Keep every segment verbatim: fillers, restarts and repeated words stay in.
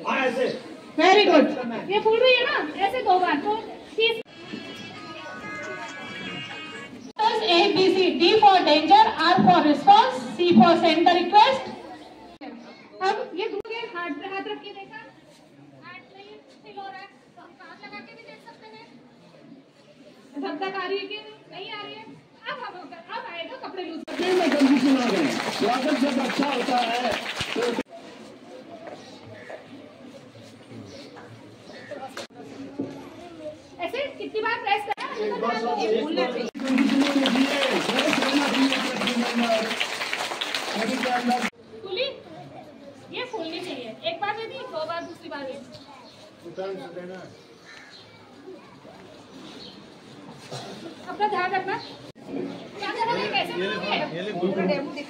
Very good. ये फूल रही है ना, ऐसे दो बार तो तीस। A B C, D for danger, R for response, C for send the request. अब ये दूसरे हाथ पे हाथ रख के देखा, हाथ नहीं फील हो रहा है, तो हाथ लगा के भी देख सकते हैं। धक-धक आ रही है कि नहीं आ रही है? अब अब अब आएगा कपड़े लूज करने में। जल्दी सुना दें, स्वागत जब अच्छा होता है तो ऐसे कितनी बार प्रेस करना है? फूली, ये फूलनी चाहिए। एक बार दे दी, दो बार, दूसरी बार दे। अपना ध्यान रखना। क्या करना है, कैसे पूरा डेमो दिखा।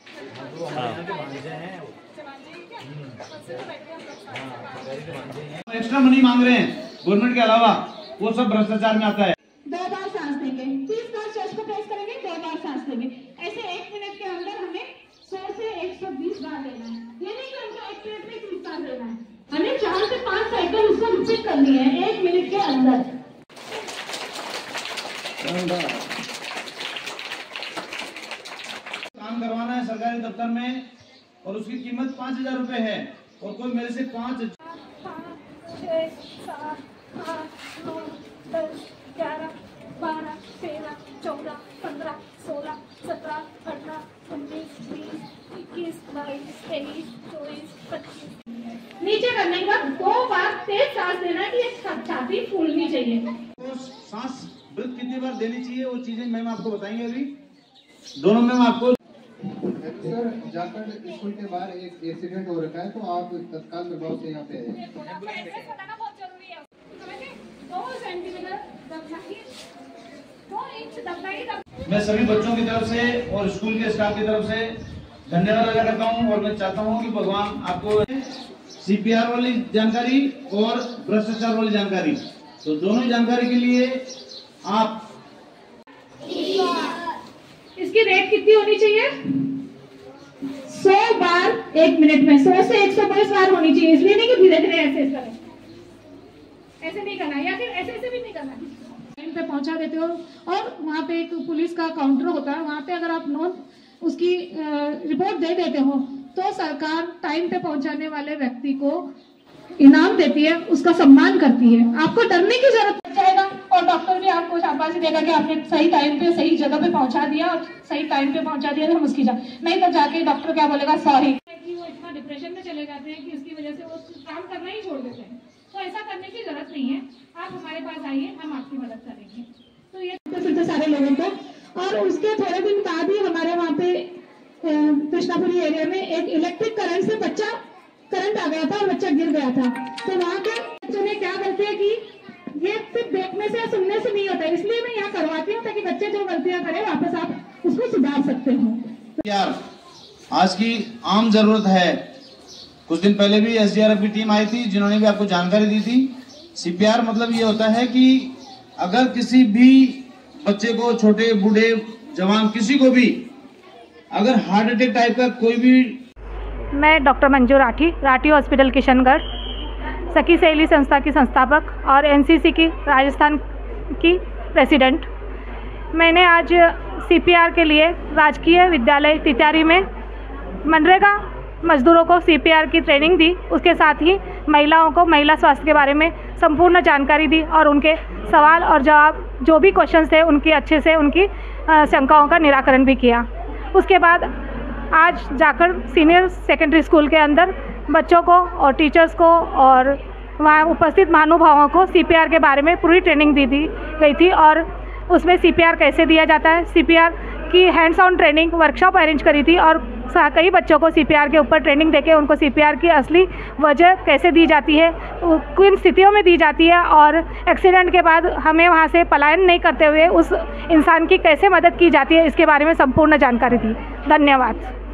एक्स्ट्रा मनी मांग रहे हैं गवर्नमेंट के अलावा, वो सब भ्रष्टाचार में आता है। दो बार सांस लेंगे, तीस बार चेस्ट को प्रेस करेंगे, दो बार सांस लेंगे। ऐसे एक मिनट के अंदर हमें सौ से एक सौ बीस बार लेना है। ये नहीं कि हमको एक मिनट में तीस बार लेना है, हमें चार से पांच साइकिल उसको रिपीट करनी है एक मिनट के अंदर। काम करवाना है सरकारी दफ्तर में और उसकी कीमत पाँच हजार रूपए है और कोई मेरे से पाँच छः सात आठ नौ दस ग्यारह बारह तेरह चौदह पंद्रह सोलह सत्रह अठारह उन्नीस बीस इक्कीस बाईस तेईस चौबीस पच्चीस। नीचे करने के बाद दो बार तेज सांस लेना है कि ये छाती फूलनी चाहिए। तो सांस ब्रेथ कितनी बार देनी चाहिए वो चीजें मैम आपको बताएंगे अभी दोनों मैम आपको। सर, जाकर स्कूल के बाहर एक एक्सीडेंट हो रखा है तो आप तत्काल प्रभाव से यहाँ पे आए। बताना बहुत जरूरी है। दो सेंटीमीटर दबाइए, दो इंच दबाइए। मैं सभी बच्चों की तरफ से और स्कूल के स्टाफ की तरफ से धन्यवाद अदा करता हूँ और मैं चाहता हूँ कि भगवान आपको सीपीआर वाली जानकारी और भ्रष्टाचार वाली जानकारी, तो दोनों जानकारी के लिए आप इसकी रेट कितनी होनी चाहिए? सौ बार एक मिनट में, सौ से एक सौ बीस बार होनी चाहिए। इसलिए नहीं कि धीरे धीरे ऐसे करें, ऐसे नहीं करना, या फिर ऐसे ऐसे भी नहीं करना। टाइम पे पहुंचा देते हो और वहाँ पे एक पुलिस का काउंटर होता है, वहाँ पे अगर आप नोट उसकी रिपोर्ट दे देते हो तो सरकार टाइम पे पहुंचाने वाले व्यक्ति को इनाम देती है, उसका सम्मान करती है। आपको डरने की जरूरत नहीं जाएगा और डॉक्टर भी आपको शाबाशी देगा कि आपने सही टाइम पे सही जगह पे पहुंचा दिया और सही टाइम पे पहुंचा दिया तो हम उसकी जा नहीं तो जाके डॉक्टर क्या बोलेगा, सॉरी। कि वो इतना डिप्रेशन में चले जाते हैं कि उसकी वजह से वो काम करना ही छोड़ देते हैं। तो ऐसा करने की जरूरत नहीं है, आप हमारे पास आइए, हम आपकी मदद करेंगे। तो ये फिर सारे लोगों को, और उसके थोड़े दिन बाद ही हमारे वहाँ पे कृष्णापुरी एरिया में एक इलेक्ट्रिक करंट से बच्चा करंट आ गया था और बच्चा गिर गया था। तो वहाँ के बच्चों ने क्या करते हैं कि ये सिर्फ देखने से या सुनने से नहीं होता, इसलिए मैं यहाँ करवाती हूँ ताकि बच्चे जो गलतियाँ करें वापस आप उसको सुधार सकते हो। यार आज की आम जरूरत है। कुछ दिन पहले भी एसडीआरएफ की टीम आई थी जिन्होंने भी आपको जानकारी दी थी। सीपीआर मतलब ये होता है कि अगर किसी भी बच्चे को, छोटे बूढ़े जवान, किसी को भी अगर हार्ट अटैक टाइप का कोई भी। मैं डॉक्टर मंजू राठी, राठी हॉस्पिटल किशनगढ़, सखी सहेली संस्था की संस्थापक और एनसीसी की राजस्थान की प्रेसिडेंट। मैंने आज सीपीआर के लिए राजकीय विद्यालय तितारी में मनरेगा मजदूरों को सीपीआर की ट्रेनिंग दी, उसके साथ ही महिलाओं को महिला स्वास्थ्य के बारे में संपूर्ण जानकारी दी और उनके सवाल और जवाब जो भी क्वेश्चंस थे उनकी अच्छे से उनकी शंकाओं का निराकरण भी किया। उसके बाद आज जाकर सीनियर सेकेंडरी स्कूल के अंदर बच्चों को और टीचर्स को और वहाँ उपस्थित महानुभावों को सीपीआर के बारे में पूरी ट्रेनिंग दी दी गई थी और उसमें सीपीआर कैसे दिया जाता है, सीपीआर की hands on training workshop arrange करी थी और कई बच्चों को सीपीआर के ऊपर ट्रेनिंग देके उनको सीपीआर की असली वजह कैसे दी जाती है, किन स्थितियों में दी जाती है और एक्सीडेंट के बाद हमें वहाँ से पलायन नहीं करते हुए उस इंसान की कैसे मदद की जाती है, इसके बारे में संपूर्ण जानकारी दी। धन्यवाद।